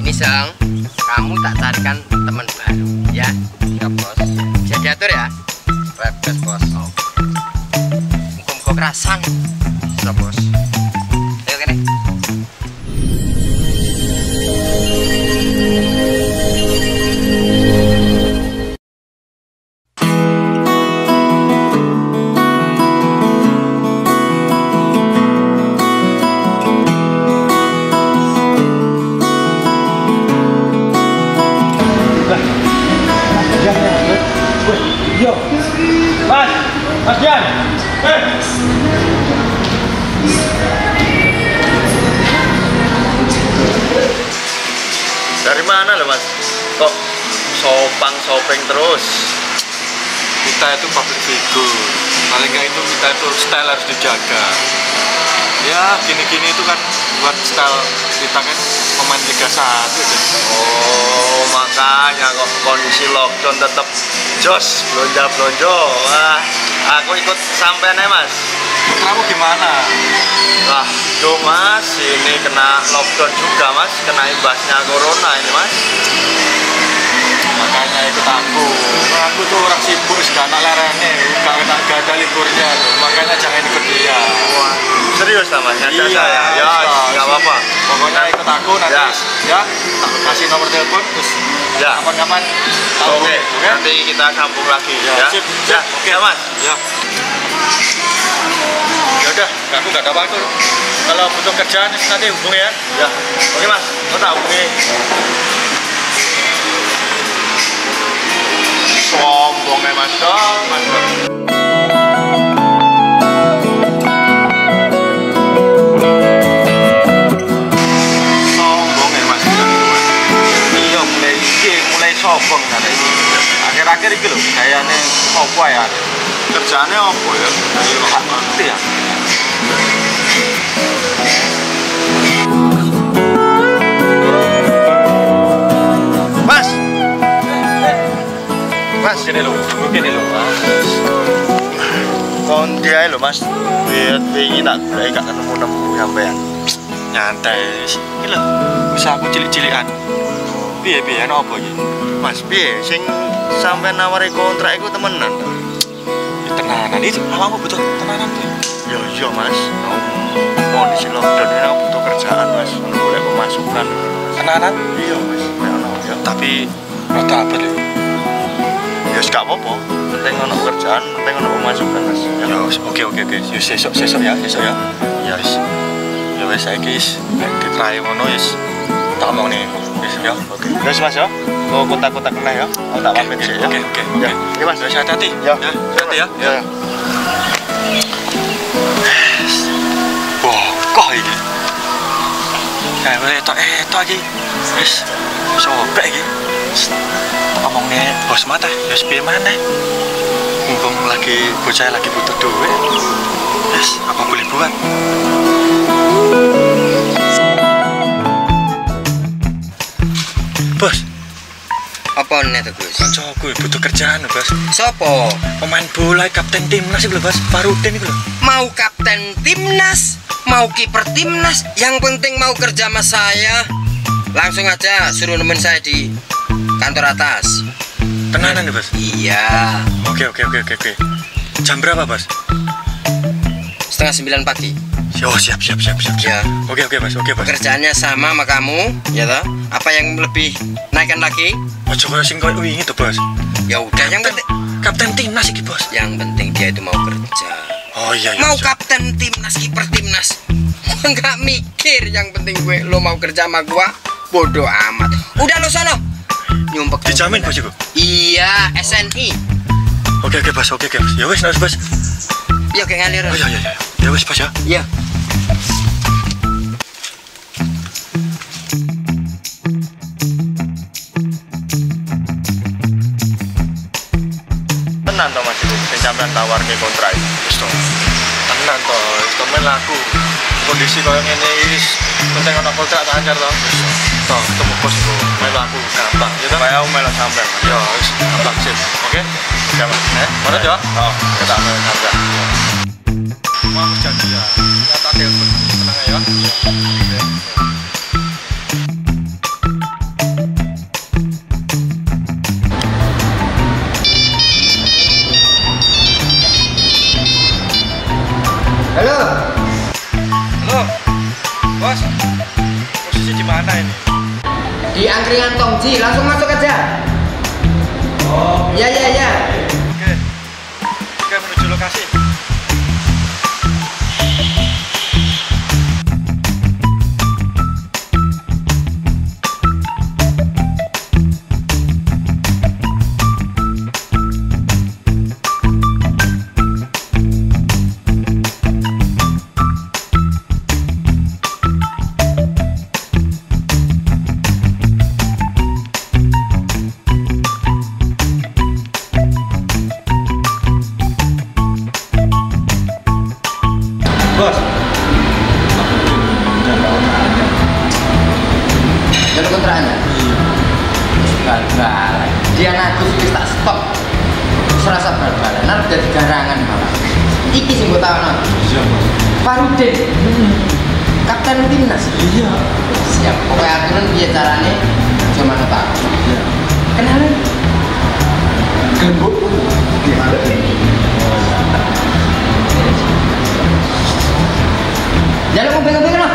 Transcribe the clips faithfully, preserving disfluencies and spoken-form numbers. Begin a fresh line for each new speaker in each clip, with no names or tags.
Misal kamu tak carikan teman baru, ya?
Ya bos.
Bisa diatur ya?
Webes bos.
Oh. Muka-muka kerasan.
Ya bos.
Ayo kene.
Yo, Mas, Mas Jan, eh.
Dari mana lo mas? Kok sopang sopeng terus?
Kita itu public figure, paling nggak itu kita itu style harus dijaga. Ya gini-gini itu kan buat style kita kan pemain Liga satu deh.
Oh makanya kok kondisi lockdown tetap jos belanja belanja. Wah, aku ikut sampean ya mas.
Kamu gimana?
Wah, tuh mas, ini kena lockdown juga mas, kena imbasnya corona ini mas.
Makanya ikut aku. Aku tuh orang sibuk sekarang lerene, gak ada gak ada liburnya tuh. Makanya jangan ikut dia.
Wah, serius lah mas, ngajak
Iya,
saya. Ya, nggak apa-apa.
Pokoknya ikut aku nanti
Ya.
ya, tak kasih nomor telepon terus
Ya.
kapan-kapan tahu.
Oke,
Oke?
nanti kita sambung lagi
Ya,
ya.
sip,
Ya,
sip.
oke mas.
Ya. Ya udah, aku gak ada waktu. Kalau butuh kerjaan nanti hubungi ya.
Ya, oke mas, kau tak hubungi. Sombong ya mas dong, mas dong.
Sombong ya mas. Iya mulai iki, mulai sombong kan iki. Akhir-akhir iki lho kayaknya opo ya.
Kerjaannya apa ya?
Gak ngerti ya.
Mas, mas,
Gini lho, gini lho mas.
kon dia lo mas. Biar pengen tak boleh gak ketemu nemu sampean.
Nyantai sih. Iki lho, usaha aku cilik-cilikan. Piye-piye ono apa iki?
Mas, piye sing sampean nawari kontrak iku temenan?
Ya tenanan itu, awakmu butuh tenanan tuh.
Yo yo mas, kondisi lockdown ini aku butuh kerjaan mas, boleh pemasukan.
Tenanan?
Iya mas, nek ono ya.
Tapi rada abot lho.
Ya gak apa-apa, penting ono kerjaan, penting ono pemasukan mas. Ya,
Ya oke oke oke. Yo sesuk sesuk ya, sesuk ya.
ya wis.
Ya wis saiki wis nek ditrai ngono wis tak omong nih. Wis ya.
Oke. Wis mas ya. Kok kotak-kotak kena ya. Aku tak pamit sih ya.
Oke oke.
Ya, oke mas.
Wis hati-hati.
Ya.
Ya, hati ya.
Ya.
Wah, kok iki? Eh, etok etok iki. Wis sobek iki. Omongnya bos mata, ya sepiye maneh. Mumpung lagi bocah lagi butuh duit. Wis, apa boleh buat? Bos,
Apa nih tuh Gus?
kancaku butuh kerjaan lho, Bos.
Sopo?
Pemain bola kapten timnas iki lho, Bos. Farudin iki lho.
Mau kapten timnas, mau kiper timnas, yang penting mau kerja sama saya. Langsung aja suruh nemen saya di kantor atas.
Tenanan lho, Bos.
Iya,
Oke, oke, oke, oke, oke. Jam berapa, Bos?
setengah sembilan pagi.
Oh, siap, siap, siap, siap.
Ya.
siap. Oke, oke, Bos. Oke, Bos.
Pekerjaannya sama sama kamu, ya toh? Apa yang lebih naikkan lagi?
Ojo koyo sing koyo wingi to, Bos.
Ya udah, yang penting,
Kapten timnas iki, Bos.
yang penting dia itu mau kerja.
Oh iya, iya.
Mau
siap.
kapten timnas, kiper timnas, gua nggak mikir. Yang penting gue lo mau kerja sama gua, bodoh amat. Udah lo sono, nyumpek.
Dijamin, Bos iku.
Iya, S N I.
Oke, oke, Bos. Oke, oke, Bos. Ya wis, wis, Bos.
Iya, kayak ngalir.
Oh iya, iya, iya. Ya wis, Bos ya.
Iya.
Tenan to mas itu, sing sampean tawarke kontrak iki.
Wis to. Tenan to, wis temen aku. Kondisi koyo ngene wis penting ana kontrak tak anjar to. Wis to, ketemu bos iku melu aku gampang. Ya to.
Kaya aku melu sampean. Mas.
Ya wis gampang sip. Oke.
Ya mas.
Eh, manut ya.
Oh, kita melu sampean.
Mau janji ya. Ya tak telepon. Tenang ya. mana ini?
Di angkringan Tongji, langsung masuk aja.
Oh,
Ya ya ya.
oke. Oke, menuju lokasi.
Bos.
Jalur kontrakannya. Bal-balan. Dia ngaku wis tak stop. Serasa bal-balan. Nar dadi garangan malah. Iki sing mbok tawono.
Iya, Bos.
Farudin. Kapten timnas.
Iya.
Siap. Pokoknya aturan piye carane cuma tak.
Iya.
Kenalan.
Gembok. Gimana ini?
Jalan mobil-mobil kan?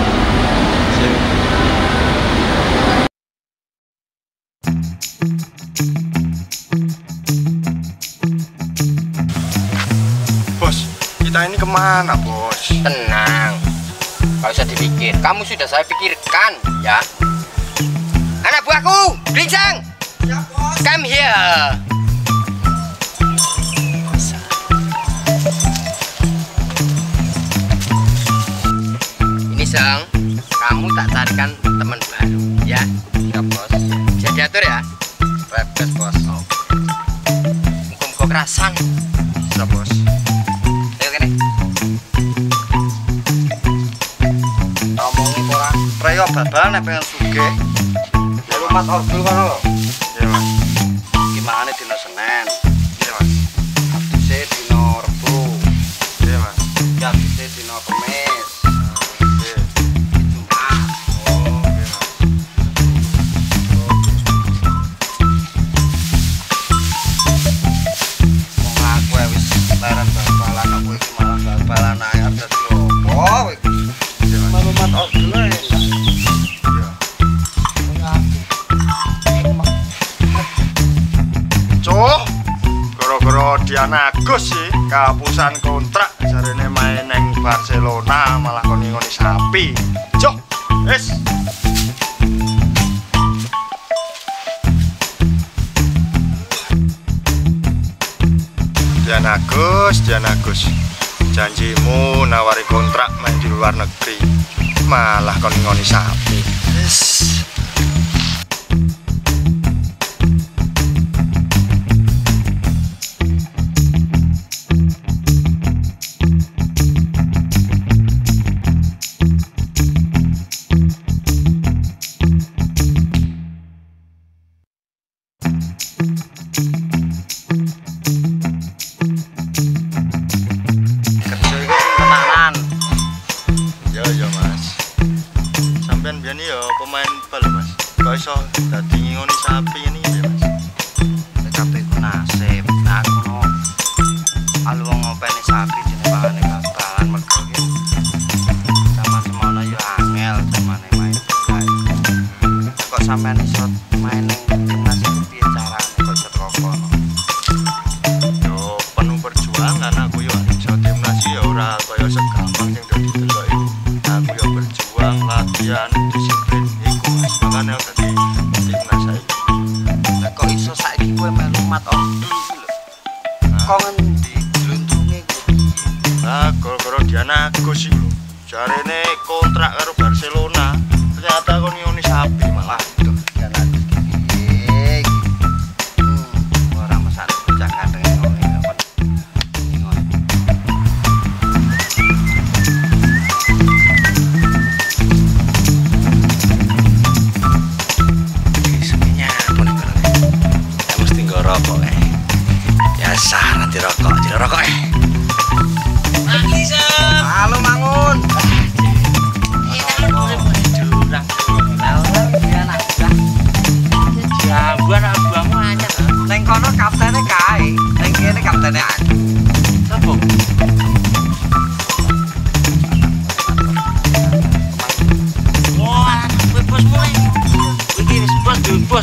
Bos, kita ini kemana, Bos?
Tenang. Gak usah dipikir. Kamu sudah saya pikirkan, ya. Anak buahku, Grincang. Ya, Bos. Come here. Ini Sang, kamu tak carikan teman baru, ya? Ya, Bos. Bisa diatur ya? Bebas, Bos. Oh. Muka-muka kerasan.
Ya, Bos.
Ayo kene. Ngomongin orang.
Reo babal nek pengen sugih.
Ya rumah ordul kan lo.
Iya, Mas.
Gimana dino Senin?
Iya, Mas.
Habise dino Rebo.
Iya, Mas.
Ya habise dino Kamis.
Iya.
Jumat.
Oh, iya, Mas.
Wong aku ya wis leren bal-balan aku iki malah bal-balan ae ada lopo.
Iya, Mas.
Rumah ordul ae.
Iya. Cuk, gara-gara Diana Agus sih kehapusan kontrak jarene main neng Barcelona malah koni-koni sapi. Cuk, wis. Diana Agus, Diana Agus. Janjimu nawari kontrak main di luar negeri, malah koni-koni sapi. Wis.
Kerja iki tenanan.
Yo yo Mas. Sampeyan biyen yo pemain bal Mas. Kok iso dadi ngoni sapi ini ya Mas.
Nek kabeh ku nasib. Aku no alu wong ngopeni sapi jenenge bal-balan mergo iki. Zaman semono yo angel zamane main bal. Kok sampean iso main ning timnas iki piye carane kok cerokono?
Yo penuh perjuangan aku yo iso timnas yo ora kaya segampang sing dadi delok iku. Aku yo berjuang latihan disiplin iku Mas. Makane aku dadi timnas saiki.
Lah kok iso saiki kowe melu mat ordul iki lho. Kok ngendi glundunge kuwi?
Lah gara-gara Diana Agus iki lho. Jarene kontrak karo Barcelona, ternyata kon ngoni sapi malah.
Waduh, jangan iki.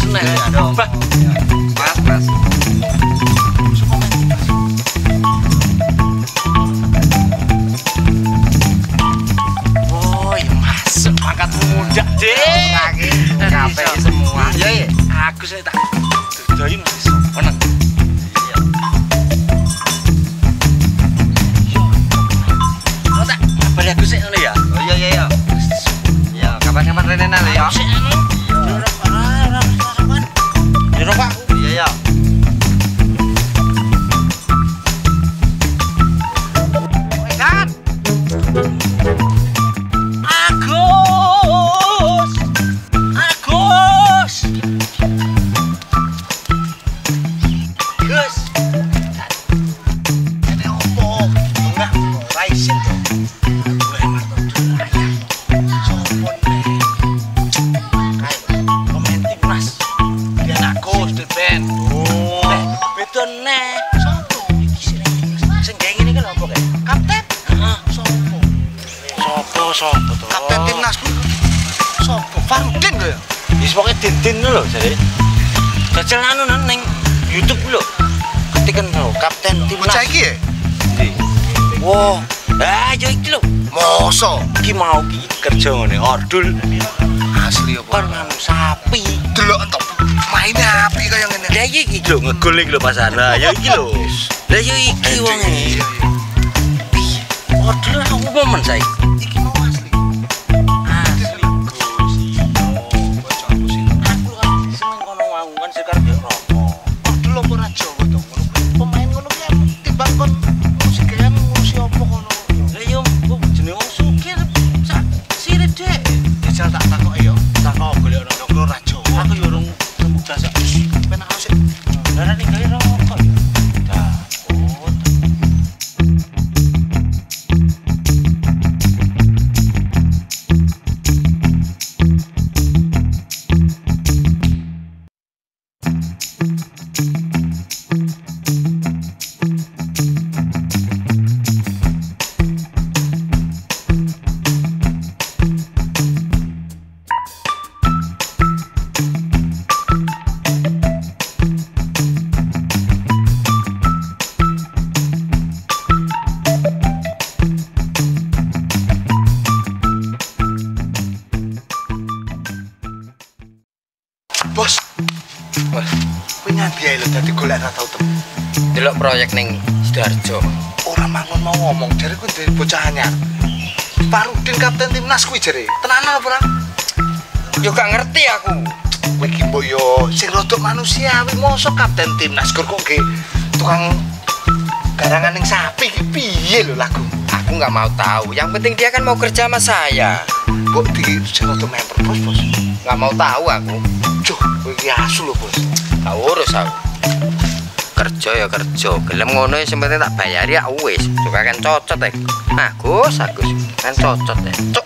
nek.
Aduh.
Bah.
Mas, mas.
Oh, ya masuk pangkat muda, Dik.
Lagi kafe semua.
Ya ya. Aku sih tak dodoin iso. Meneng. Iya. Yo. Kok tak ngabari aku sih ngono ya?
Oh iya iya iya. Iya, kapan-kapan rene nang ya.
Sik ngono. Yo ora ora kapan. Yo ora Pak.
Iya iya. Wedan.
Agus. Agus. Gus. Ini opo? Enggak, raisin tuh. Gue marto ayah. Sopo nih? Kayak komen timnas. Dia Agus, di band. Oh. Eh, betul nih. Sopo? Iki sih sing gawe ngene kan opo kae? Kapten? Heeh, sopo? Sopo, sopo tuh? Kapten timnasku. Sopo? Farudin lho ya? Wis pokoke Dintin lho jare. Jajal anu nang ning YouTube lho. Ketiken lho Kapten Timnas.
Bocah iki ya?
Ndi? Wah, ah yo iki lho.
Mosok
Iki mau ki kerja ngene ordul
asli apa?
kon nganu sapi.
Delok entok maine api kaya ngene.
Lah iki lho ngegol iki lho pasan. Lah yo iki lho. Lah yo iki wong e.
Iya, iya.
Piye? Ordul aku momen saiki.
Iki mau asli.
Asli.
Bocah aku sih.
Aku kan seneng kono mau kan sekarang yo rokok.
Ordul apa ra Jawa to ngono. Pemain ngono ki timbang kon musik kan ngurusi apa kono.
Lah yo kok jenenge wong sugih sak sirip dek.
Dijal tak takoki yo.
Tak kok golek ono
Ra Jawa.
aku yo urung temu dasar.
Penak sik.
Lah nek gawe rokok yo. Dah. Oh.
Bos. Wah, kuwi nyandi ae lho dadi golek ra tau temu.
Delok proyek ning Sidoarjo.
Ora mangon mau ngomong jare kuwi ndek bocah anyar. Farudin kapten timnas kuwi jare. Tenanan apa ora?
Yo gak ngerti aku.
Kowe iki mbok yo sing rodok manusiawi mosok kapten timnas kok kok nggih tukang garangan ning sapi iki piye lho lagu.
Aku nggak mau tahu. Yang penting dia kan mau kerja sama saya.
Mbok di sing rodok member bos bos.
Nggak mau tahu aku.
Joh, kowe iki asu lho bos.
Tak urus aku. Kerja ya kerja. Gelem ngono ya sing penting tak bayari ya wis. Juga kan cocot ya. Agus, Agus. Kan cocot ya. Cuk.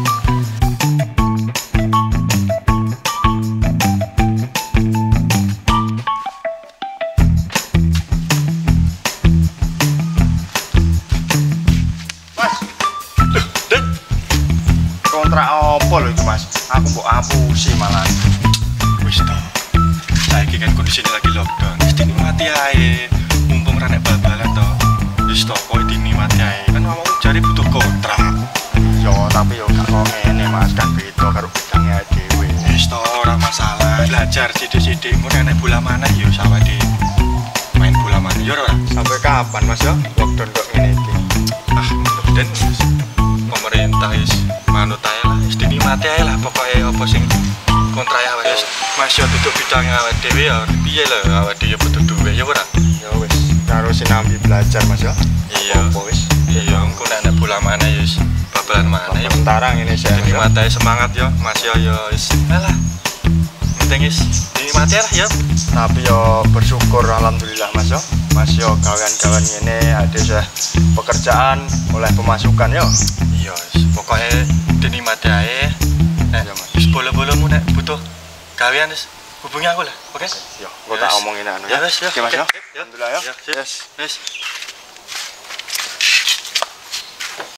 Kontrak apa lho iki Mas? Aku mbok apusi malah.
Wis to. Saiki kan kondisine lagi lockdown. Wis dinikmati ae. Mumpung ra nek bal-balan to. Wis to kok dinikmati ae. Kan ngomong jare butuh kontrak.
Yo tapi yo gak kok ngene Mas, kan beda karo bidangnya dhewe.
Wis to ora masalah. Belajar sithik-sithik engko nek bola maneh yo sawade. Main bola maneh yo ora.
Sampai kapan Mas yo lockdown kok ngene iki?
Ah, dan pemerintah is manut ae lah, is dinikmati ae lah pokoke apa sing kontrak awake wis. Mas yo duduk bidang awake dhewe ya piye lho awake dhewe butuh duwe ya ora.
Ya wis, karo sinambi belajar Mas yo.
Iya.
Apa wis?
Iya, engko nek nek bola maneh ya wis babalan maneh ya.
Sementara ngene sih.
Dinikmati ae semangat yo, Mas yo yo wis. Alah. Penting is dinikmati lah ya.
Tapi yo bersyukur alhamdulillah Mas yo. Mas yo kawan-kawan ngene ada saya pekerjaan oleh pemasukan yo.
Iya, pokoknya dinikmati ae. Nah, wis bola-bolamu nek butuh gawean wis hubungi aku lah. Oke?
Yo, gua tak
Yes.
omongin anu
Ya wis, ya.
Oke Mas yo.
Oke, ya.
Alhamdulillah yo.
Ya,
Yes.
Wis.